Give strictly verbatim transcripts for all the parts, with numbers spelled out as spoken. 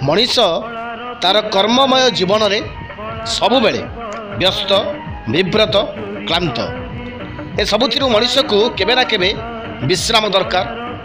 मनीष तार कर्ममय जीवन में सबुबले व्यस्त विव्रत क्लांत ए सबुथिरु मनीष को केबे ना केबे विश्राम दरकार।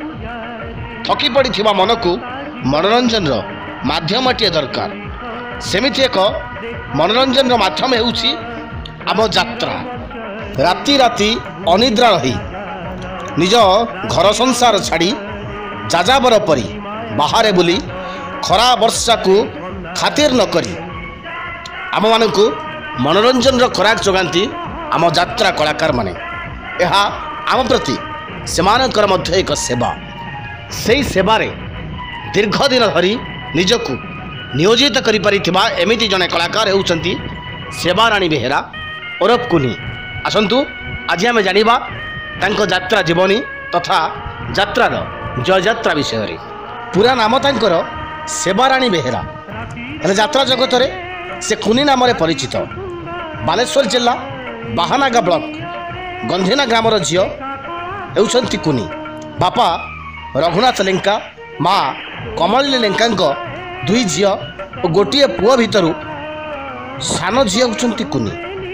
थकी पड़ी मन को मनोरंजन माध्यमटे दरकार। सेमिति एक मनोरंजन माध्यम हेउछि आम यात्रा। राति राति अनिद्रा रही निज घर संसार छाड़ी जाजाबर परी बाहर बुली खरा वर्षा को खातिर न करी आम मान को मनोरंजन खोराक जोगाती आम यात्रा कलाकार माने। यह आम प्रति सेमानकर मध्य एक सेवा। से सेवारे दीर्घ दिन धरी निजकु नियोजित करि परिथिबा एमिति जने कलाकार हेउचंती सेवाराणी बेहेरा ओरफ कुनी। आसंतु आज आम जानिबा तांको यात्रा जीवनी तथा यात्रार जय यात्रा विषय रे। पूरा नाम तांकर सेवाराणी बेहेरा हेले यात्रा जगत रे से कुनी नाम रे परिचित। बालेश्वर जिला बाहानागा ब्लॉक गंधीना ग्रामर झील हेउचंती कुनी। बापा रघुनाथ लेंका माँ कमलिनी लेंका दुई झील और गोटे पुओ भितर सान झी होउचंती कुनी।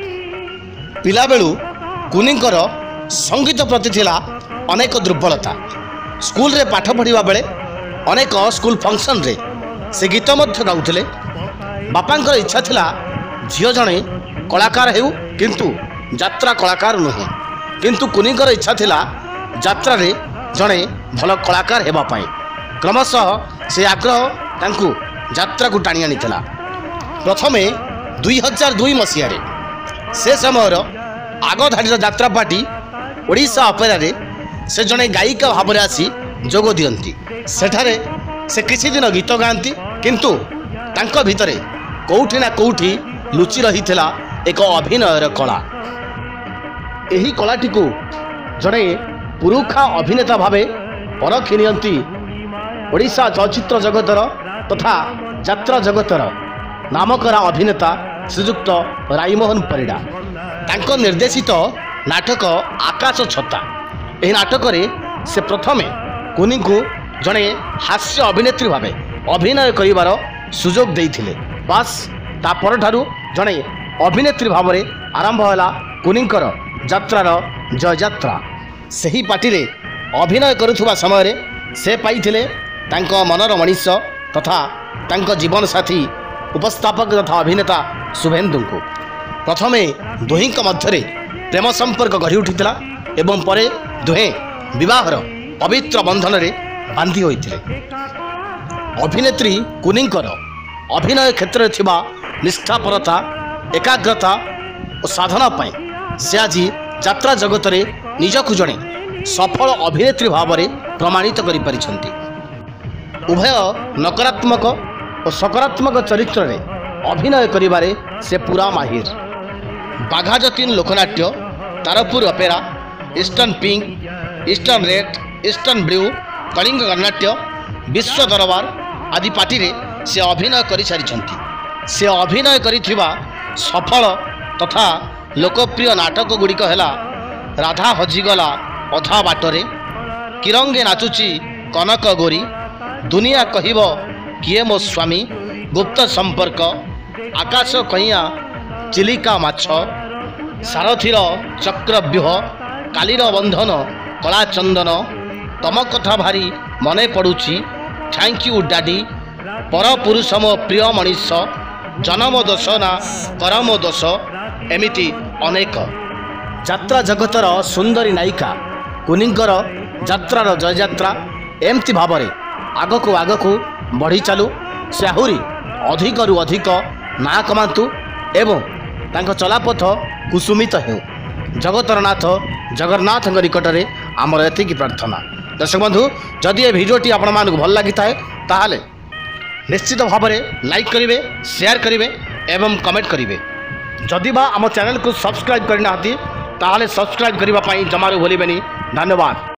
पिला बेलू कुनींकर संगीत प्रति थिला अनेक दुर्बलता। स्कूल रे पाठ पढ़िबा बेले अनेक स्कूल फंक्शन रे से गीत मध्य गाउथिले। बापांकर इच्छा थिला झील जणे कलाकार हेउ किंतु यात्रा कलाकार नुहे। किंतु कुनींकर इच्छा थिला यात्रा रे जणे भल कलाकार हेबा पाई। क्रमशः से आग्रह तांकु यात्रा को टाणी आनीथिला। प्रथमे दुई हजार दुई मसीह से समय आग धाड़ीर यात्रा पार्टी ओडिशा अपेरा रे से जणे गायिका भाव में आसी जोग दियंती। सेठारे से किछि दिन गीत गाती किंतु तांको भितरे कोउठी ना कोउठी लुचि रही थिला एक अभिनयर कला। एही कलाटी को जणे पुरुखा अभिनेता भावे परखि नियंती ओडिशा चलचित्र जगतर तथा यात्रा जगतर नामकरा अभिनेता श्रीजुक्त राईमोहन परिडा। तांको निर्देशित नाटक आकाश छता एही नाटक रे से प्रथमे कुनी को जणे हास्य अभिनेत्री भावे अभिनय करिवार सुजोग देइथिले। बास ता परठारु जणे अभिनेत्री भाव में आरंभ होला कुनींकर यात्रार जय यात्रा। सही पार्टी रे अभिनय करुथुबा समय रे से पाइथिले तांको मनर मनीष तथा तांको जीवन साथी उपस्थापक तथा अभिनेता शुभेन्दु को। प्रथमे दुहींक मध्य प्रेम संपर्क गढ़ी उठिथिला एवं परे दुहे विवाहर पवित्र बंधन रे बांधी होइथिले। अभिनेत्री कुनींकर अभिनय क्षेत्र में थिबा निष्ठापरता एकाग्रता और साधना पाई से आज यात्रा जगत रे निजकु जणे सफल अभिनेत्री भाव में प्रमाणित करि परिछंती। उभय नकारात्मक और सकारात्मक चरित्र रे अभिनय करिबारे से पूरा माहिर। Baghajatin Lokanatya Tarapur opera eastern pink eastern red eastern blue Kalinga Gananatya Vishwa Darbar आदि पार्टी रे से अभिनय करि सारिछंती। से अभिनय करिथिबा सफल तथा लोकप्रिय नाटक गुड़िक है राधा हजिगला अधा बाटरे किरंगे नाचुची कनक गोरी दुनिया कहब किए मो स्वामी गुप्त संपर्क आकाश कहिया चिलिका माछ सारथीर चक्रव्यूह कालीर बंधन कला चंदन तम कथा भारी मने पड़ुची थैंक यू डैडी पर पुरुष मो प्रिय मनीष जन्म दोष ना करम दोष एमिति अनेक। यात्रा जगतर सुंदरी नायिका कुनींकर यात्रार जय यात्रा एमती भाव में आगक आगक बढ़ी चालू से आहुरी अधिक रु अधिक ना कमातु एवं तांको चलापथ कुसुमित हो। जगतर नाथ जगन्नाथ निकट में आमर एतिकी प्रार्थना। दर्शक बंधु जदि ये भिडियोटी आपण मानक भल लगी थाए ताहाले निश्चित भाव में लाइक करेंगे शेयर करेंगे एवं कमेंट करेंगे। जदि बा आम चैनल को सब्सक्राइब करना ताले सब्सक्राइब करने जमारू भूलें। धन्यवाद।